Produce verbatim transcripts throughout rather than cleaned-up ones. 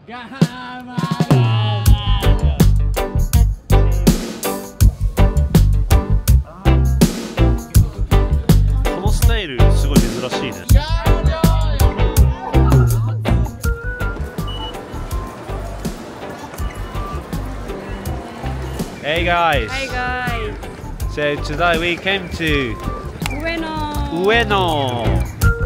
このスタイルすごい珍しいね。Hey guys. Hi guys. So today we came to Ueno. Ueno.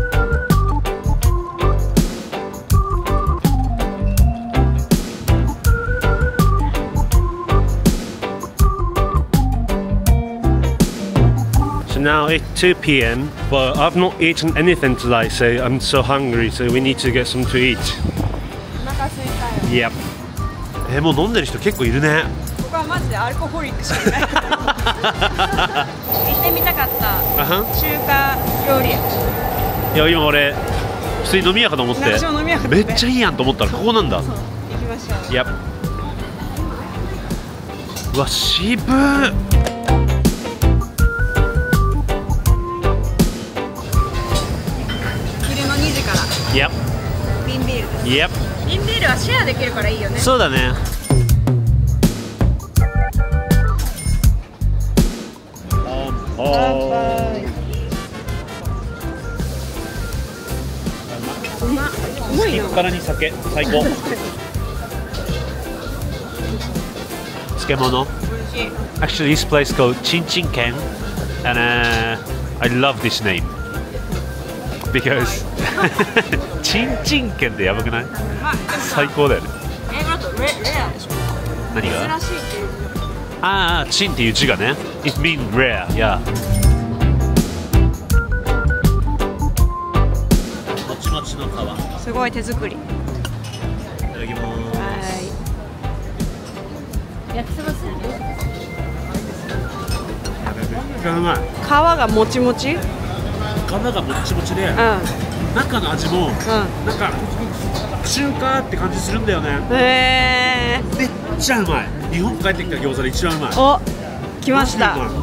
So now it's two p m but I've not eaten anything today, so I'm so hungry, so we need to get some to eat. お腹空いたよ。 Yep. え、もう飲んでる人結構いるね。 ここはマジでアルコホリックしかいない。行ってみたかった中華料理屋。 いや今俺普通に飲み屋かと思って、 私も飲み屋かと思ってめっちゃいいやんと思ったらここなんだ。 そう、行きましょう。 いや、うわ渋っ。 昼のにじからいや、 瓶ビールです。 いや、 瓶ビールはシェアできるからいいよね。 そうだね。 乾杯。うまっ。うまいな。 からに酒最高。漬物。Actually, this place called Chin Chin Ken, and uh, I love this name because Chin Chin Ken ってやばくない？最高だよね。 英語だとレレアでしょ。 何が？ 珍しいっていう。 ああ、チンっていう字がね。It means rare, yeah. もちもちの皮。 すごい手作り。 いただきます。 はい。焼きそばスープ。 めっちゃうまい。 皮がもちもち。うん。 皮がもっちもちで、中の味も、なんか中華って感じするんだよね。 へえ。 めっちゃうまい。日本帰ってきた餃子で一番うまい。 お、来ました。私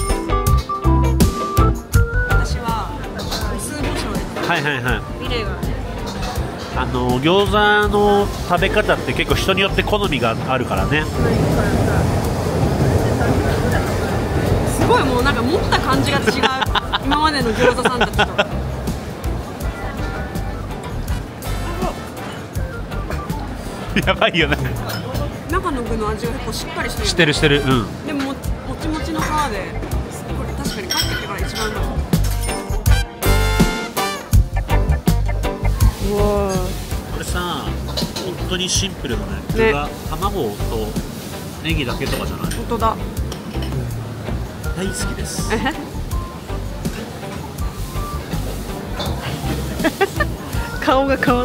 はお酢胡椒です。 はいはいはい。 ビネガーで。 あの餃子の食べ方って結構人によって好みがあるからね。 すごいもうなんか持った感じが違う。今までの餃子さんたちと。 やばいよね。 中の具の味が結構しっかりしてる。 してるしてる。うん。 でももちもちの皮で、これ確かに帰ってきてから一番うまい。うわこれさ、本当にシンプルだね。 ね具が卵とネギだけとかじゃない？ 本当だ。 大好きです。 顔が変わった。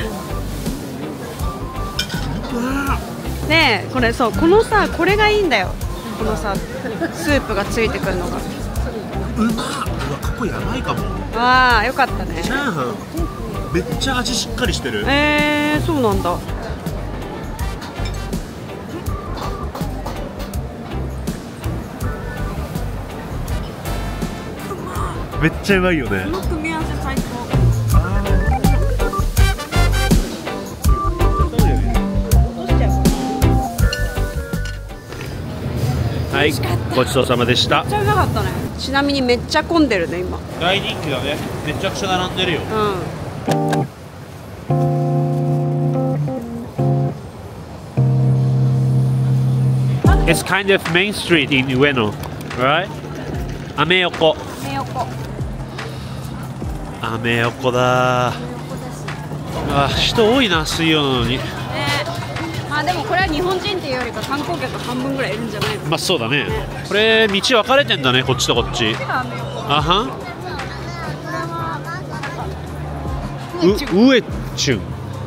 ねえ、これそう、このさ、これがいいんだよ。このさ、スープがついてくるのが。 うまっ。うわ、ここやばいかも。 ああ、よかったね。 チャーハンめっちゃ味しっかりしてる。 えー、そうなんだ。 めっちゃうまいよね。 この組み合わせ最高。 はい、ごちそうさまでした。 めっちゃうまかったね。ちなみにめっちゃ混んでるね今。 大人気だね。めちゃくちゃ並んでるよ。 うん。 It's kind of main street in Ueno, right? アメ横。 アメ横。 アメ横だ。あ、人多いな、水曜なのに。 ね、まあでもこれは日本人っていうよりか観光客半分ぐらいいるんじゃないの？ まあそうだね。これ道分かれてんだね、こっちとこっち。あはん。う、うえちゅん。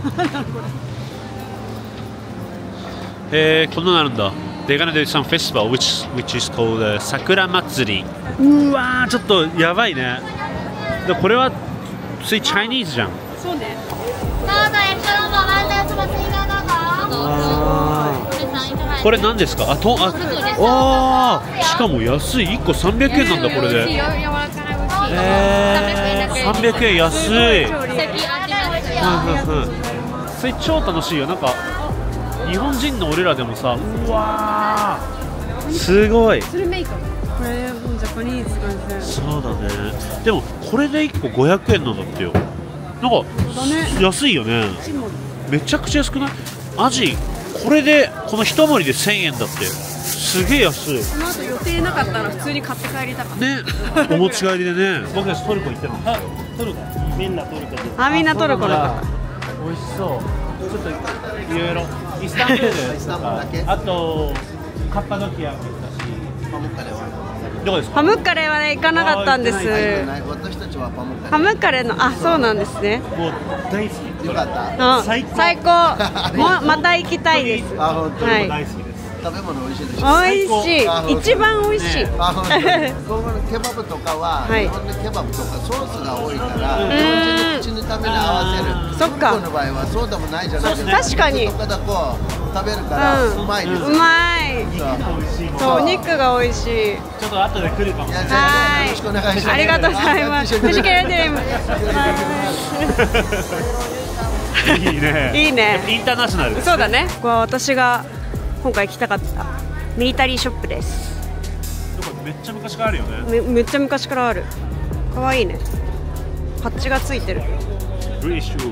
えー、こんなのあるんだ。They're gonna do some festival which which is called、uh, 桜祭り。うわー、ちょっとやばいね。でこれは普通にチャイニーズじゃん。 そうね。 これ何ですか？あ、と、あ、あー、しかも安い。いっこさんびゃくえんなんだこれで。えー、さんびゃくえん安い。はいはいはい。 それ超楽しいよ。なんか日本人の俺らでもさ、うわーすごい。 スルメイカこれもうジャパニーズ感じ。 そうだね。でもこれでいっこごひゃくえんなんだってよ。なんか安いよね。めちゃくちゃ安くない？アジこれでこの一盛りでせんえんだって。すげえ安い。 この後予定なかったら普通に買って帰りたかったね。お持ち帰りでね。僕たちトルコ行ってるの。トルコ。みんなトルコで。 あ、みんなトルコだ。 美味しそう。ちょっといろいろイスタンブールとか、あとカッパドキアも行ったし。どこですか？ パムッカレーはね行かなかったんです。 私たちはパムッカレー。 パムッカレーのあ、そうなんですね。 もう大好き。 よかった。 うん、最高。最高。もまた行きたいです。 あ、本当に。 はい。大好きです。 食べ物美味しいでしょ。 美味しい。一番美味しい。 あ、本当に。ここのケバブとかは日本のケバブとかソースが多いから日本人の口のために合わせる。 そっか。 トルコの場合はそうでもないじゃないですか。 確かに。 とかだこう食べるからうまいです。 うまい。そう、お肉が美味しい。 ちょっと後で来るかも。 はい。よろしくお願いします。 ありがとうございます。藤木レディム。 いいね。 いいね。 インターナショナル。 そうだね。ここは私が今回行きたかったミリタリーショップです。 めっちゃ昔からあるよね。 め, めっちゃ昔からある。かわいいね。パッチがついてる。 ブリッシュ。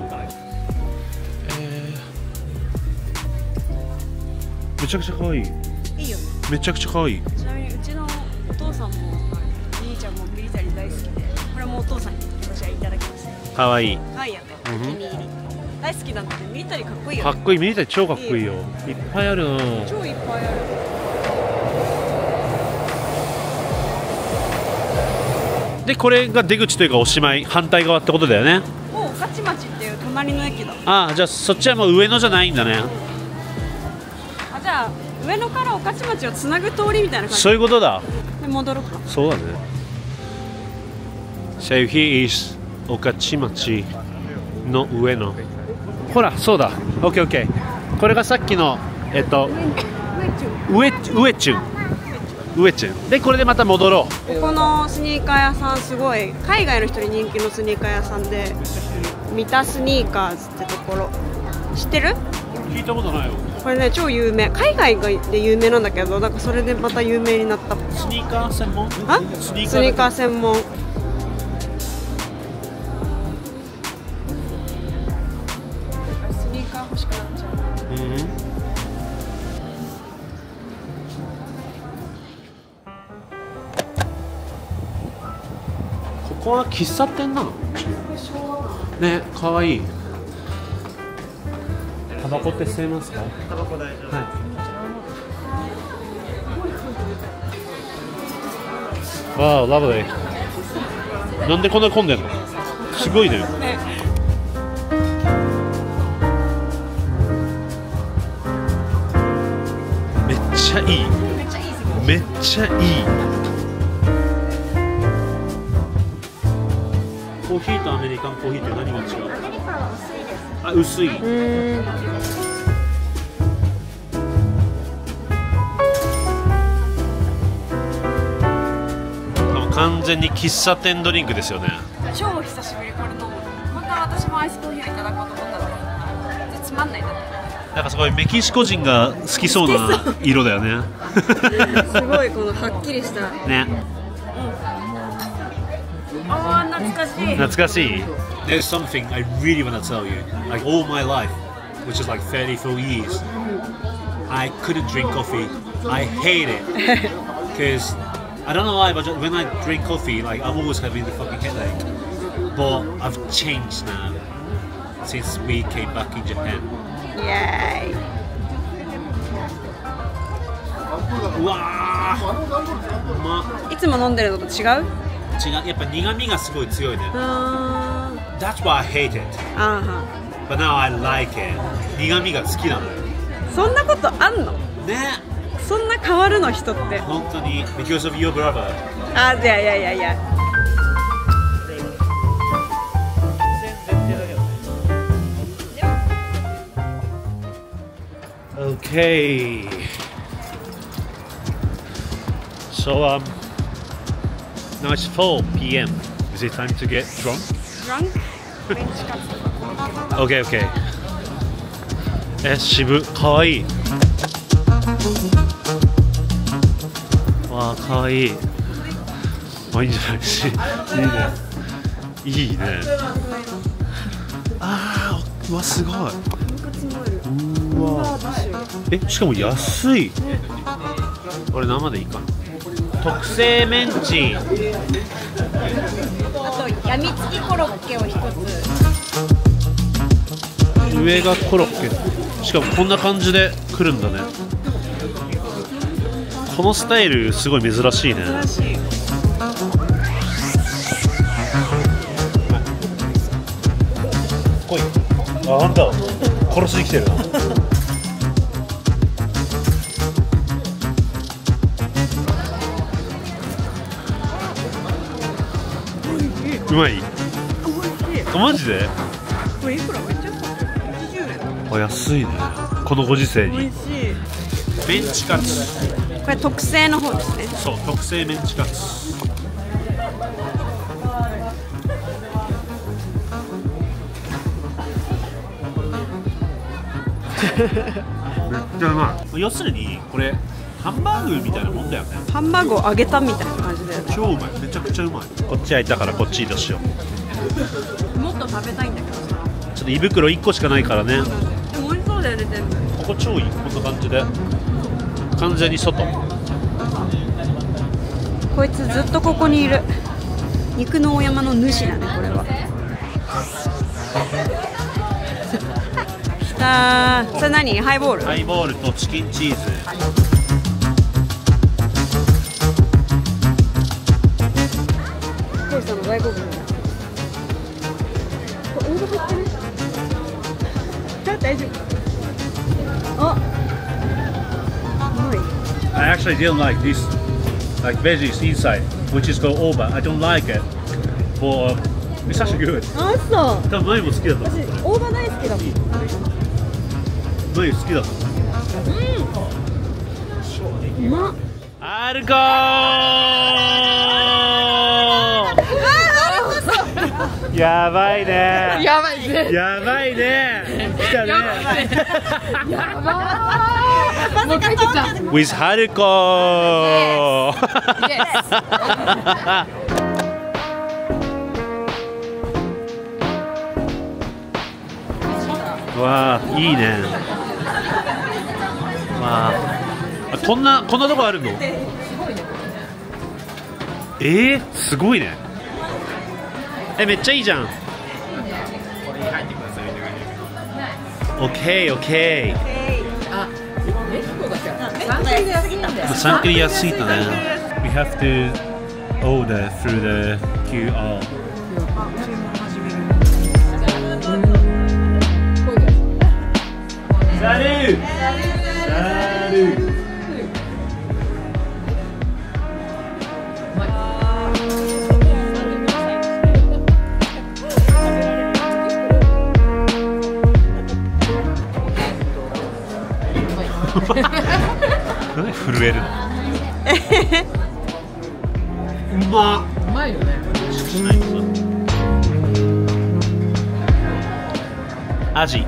めちゃくちゃ可愛い。 いいよね。 めちゃくちゃ可愛い。 ちなみにうちのお父さんも兄ちゃんもミリタリー大好きで、これもお父さんに私はいただきました。 可愛い。 可愛いよね。お気に入り。大好きなんだけどミリタリーかっこいいよね。かっこいい。ミリタリー超かっこいいよ。いっぱいあるな。 超いっぱいある。 でこれが出口というかおしまい、反対側ってことだよね。 もう御徒町っていう隣の駅だ。 ああ、じゃあそっちはもう上野じゃないんだね。 あ、じゃあ上野から御徒町をつなぐ通りみたいな感じ。 そういうことだ。 で戻ろうか。 そうだね。So here is 御徒町の上野。ほら、そうだ。オッケーオッケー。これがさっきのえっと上上中上中で、これでまた戻ろう。ここのスニーカー屋さんすごい海外の人に人気のスニーカー屋さんで、ミタスニーカーズってところ知ってる？ 聞いたことないよ。 これね超有名、海外で有名なんだけど、なんかそれでまた有名になった。 スニーカー専門？ あ？スニーカー専門。スニーカー欲しくなっちゃう。うん。 ここは喫茶店なの？ね、かわいい。タバコって吸えますか？タバコ大丈夫。はい。わあ、ラブリー。なんでこんな混んでんの？すごいね。めっちゃいい。めっちゃいい。コーヒーとアメリカンコーヒーって何が違う？アメリカンは薄いです。あ、薄い。完全に喫茶店ドリンクですよね。 超久しぶりこれ飲む。本当は私もアイスコーヒーをいただこうと思ったのにつまんないなって。 なんかすごいメキシコ人が好きそうな色だよね。 すごいこのはっきりしたね。 ああ、懐かしい。 懐かしい。There's something I really want to tell you. Like all my life, which is like thirty-four years, I couldn't drink coffee. I hate it because I don't know why, but when I drink coffee, like I'm always having the fucking headache. But I've changed now since we came back in Japan. Yay! うわー、うまっ。 いつも飲んでるのと違う？ 違う、やっぱ苦味がすごい強いね。 あー。 That's why I hate it. あーは。 But now I like it. 苦味が好きなのよ。 そんなことあんの？ ね。 そんな変わるの人って。 本当に because of your brother. あ、いやいやいやいや。 Okay. So um, now it's four p m Is it time to get drunk? Drunk? Okay, okay. え、渋、かわいい。わあ、かわいい。まあ、いいんじゃないし。いいね。いいね。ああ、うわ、すごい。うわ。え、しかも安い。俺生でいいかな。特製メンチ。 あとやみつきコロッケを一つ。 上がコロッケ。しかもこんな感じで来るんだね。このスタイルすごい珍しいね。 珍しい。 来い。あ、あんた殺しに来てるな。うまい。あ、マジで？ これいくら？めっちゃ安い。はちじゅうえん。 あ、安いね。このご時世に。 美味しい。 メンチカツ。 これ特製の方ですね。 そう、特製メンチカツ。めっちゃうまい。要するにこれハンバーグみたいなもんだよね。 ハンバーグを揚げたみたいな感じだよね。 超うまい。めちゃくちゃうまい。こっち開いたからこっち移動しよう。 もっと食べたいんだけどさ。 ちょっと胃袋いっこしかないからね。 でも美味しそうだよね、全部。 ここ超いい。こんな感じで完全に外。 こいつずっとここにいる。肉のお山の主だね、これは。きたー。それ何？ハイボール？ ハイボールとチキンチーズ。 コイさんの大好物だ。これ、オーブ入ってる？大丈夫。あ、うまい。 I actually didn't like this, like veggies inside, which is called oba. I don't like it, but it's actually good. あ、そう。 多分前も好きだった。 私、大葉大好きだもん。 前好きだった。 うまっ。 アルコー。やばいね。 やばいね。 やばいね。来たね。 やばー。もう帰ってきた。 With ハルコー。わあ、いいね。わあ、こんなこんなとこあるの？えー、すごいね。え、めっちゃいいじゃん。オッケーオッケー。 あ、メヒコだけ。サンクリ安いんだよ。 サンクリ安いんだね。We have to order through the キューアール。サルー。サルー。なんで震えるの？うまっ。 うまいよね。 アジ。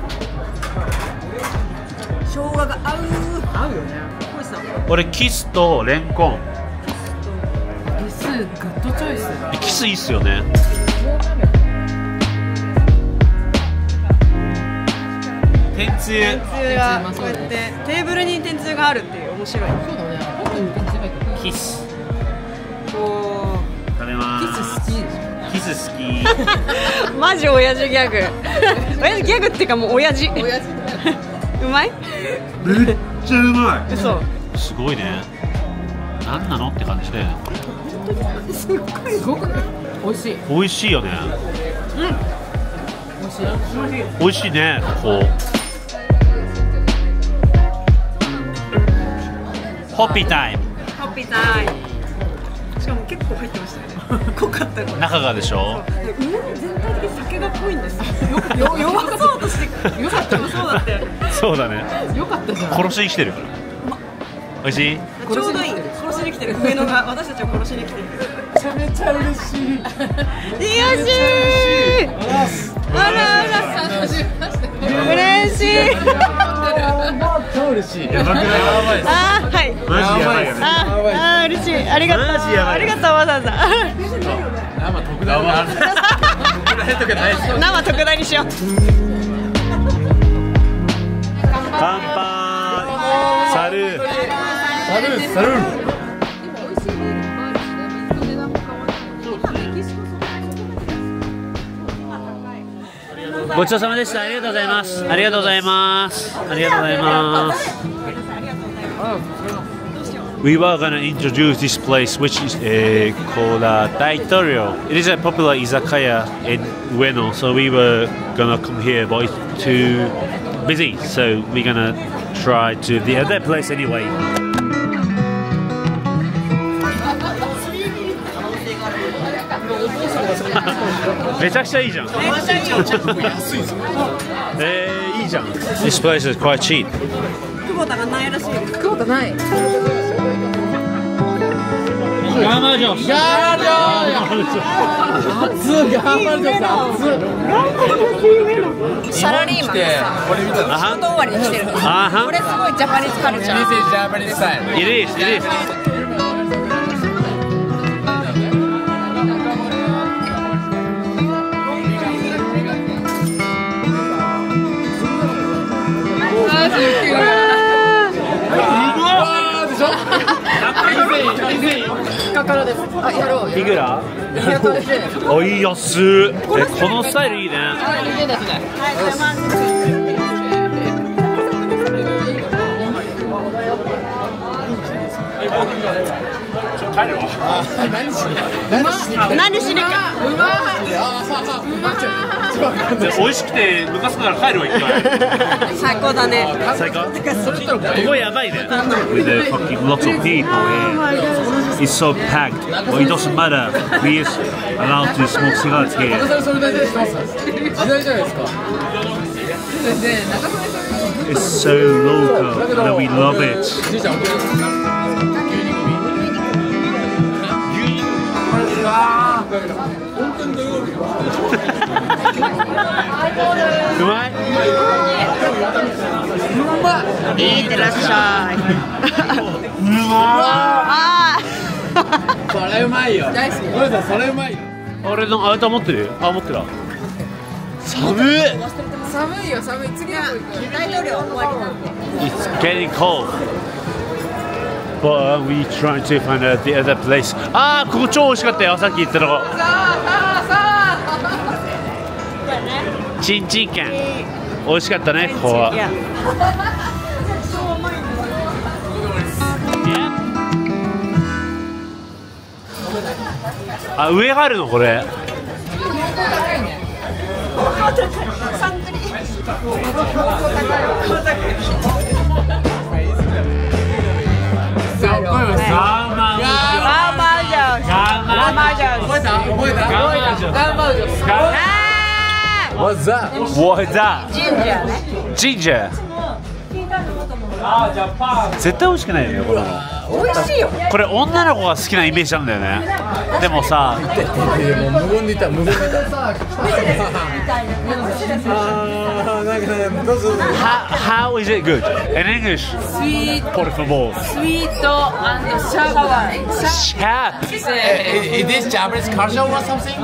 生姜が合う。 合うよね。 コイさん。 俺キスとレンコン。 キスグッドチョイス。 キスいいっすよね。天つゆ。 天つゆがこうやってテーブルに天つゆがあるっていう面白い。 そうだね。本当に天つゆ入ってる。 キス。 お食べまキーす。 ス好きでしキス好き。 ー。マジ親父ギャグ。親父ギャグっていうかもう親父。 ょ。親父。 うまい？ めっちゃうまい。 嘘。 すごいね。なんなのって感じで。 すごくない？美味しい。 美味しいよね。 美味しい。 美味しいね。ここ。ホッピータイム。 ホッピータイム。しかも結構入ってましたよね。濃かったこれ。 中がでしょ。 上に全体的に酒が濃いんですよ。よ弱そうとしてよかったよ。そうだって。 そうだね。 よかったじゃん。 殺しに来てるから。美味しい？ ちょうどいい。殺しに来てる。上野が私たちを殺しに来てる。 めちゃめちゃ嬉しい。 よしー。あらあら。嬉しい。 嬉しい。 あーはい。 マジやばいよね。 あーあー嬉しい。ありがとう。 マジやばいありがとうわざわざ。 生特大がある。 生特大にしよう。 乾杯。サルー。 サルーサルー。 ごちそうさまでした。ありがとうございます。ありがとうございます。ありがとうございます。We were gonna introduce this place, which is uh, called uh, Daitorio. It is a popular izakaya in Ueno, so we were gonna come here, but it's too busy, so we're gonna try to the other place anyway. めちゃくちゃいいじゃん。えー、いいじゃん。This place is quite cheap. 久保田がないらしいです。 久保田ない。 ガマジョス。 ガマジョス。熱ガマジョス。 サラリーマンでさ、 これ見たら仕事終わりに来てる。これすあごいジャパニーズカルチャー。 This is Japanese style. It is, it is. あ、やろう。 いくら？おい安い。え、このスタイルいいね。 いいですね。 帰るわ。 何しに何しにか。 美味しくてムカつくから帰るわ一回。 最高だね。 最高。ここやばいね。With the fucking lots of people here. It's so packed, but it doesn't matter. We is allowed to smoke cigarettes here. それ大体知ってます時代じゃないですか It's so local and we love it. じいちゃんうまい？ いってらっしゃい。 うまあそれうまいよ大好きゴリさんそれうまいよー。俺のあれ持ってる？あ、持ってる。寒い。 寒いよ、寒い。次は大統領終わりなんで。 It's getting cold. But we trying to find out the other place. あー、ここ超美味しかったよ。さっき言ったとこ。チンチン券。美味しかったね、ここは。あ、上があるのこれ。 What's that? What's that? Ginger. 絶対美味しくないよね、これ。 美味しいよ。 これ女の子が好きなイメージなんだよね。でもさ、 もう無言でいた無言でいた。 How, how is it good? In English? Sweet, Por favor. sweet and sharp. Sharp. Is this Japanese culture or something?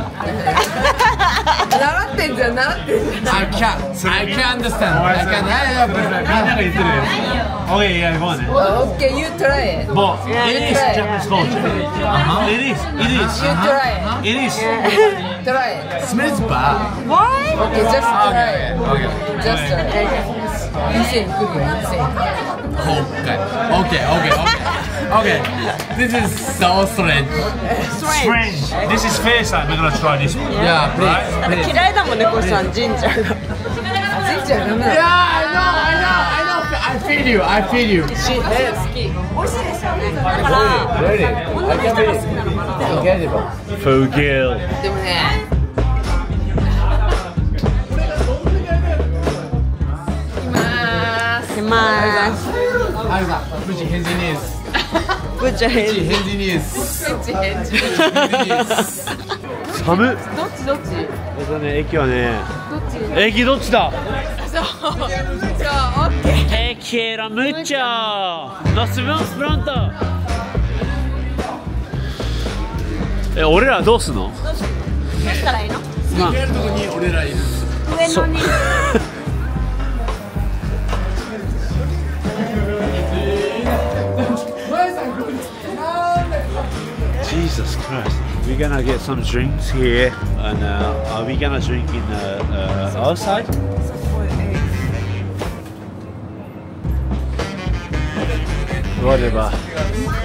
習ってんじゃん、習ってんじゃん。 I can't. I can't understand. I can't. みんなが言ってるよ。Okay, yeah, go on. Okay, you try it. But it is Japanese culture. It is. It is. You try it. It is. Try it. Smells bad. Why? Okay, just try it. Okay. Just try it. 店に来るよ、店に。 Okay. Okay. Okay. Okay. This is so strange. Strange. This is first time we're gonna try this one. Yeah, please. 嫌いだもんね、こうさん、ジンジャーが。 ジンジャーダメだ。 Yeah, I know. I know. I know. I feel you. I feel you. 好き。美味しいですよね。だから、 Really? I 女の can't 人が believe 好きなのかな。 Incredible. Fogil. でもね。 います。 あれだ。無事返事ニュース。 ぶっちゃへん。 無事返事ニュース。 返事返事。 寒っ。 どっちどっち。 えっとね、駅はね。 どっち。 駅どっちだ。 そう。じゃあ、オッケー。 駅 quiero mucho. Nos vemos pronto. え、俺らどうすんの？ どうしたらいいの？ まあ見えるとこに俺らいる。 上野に。 Jesus Christ. We're gonna get some drinks here, and uh, are we gonna drink in uh, uh, outside? Whatever.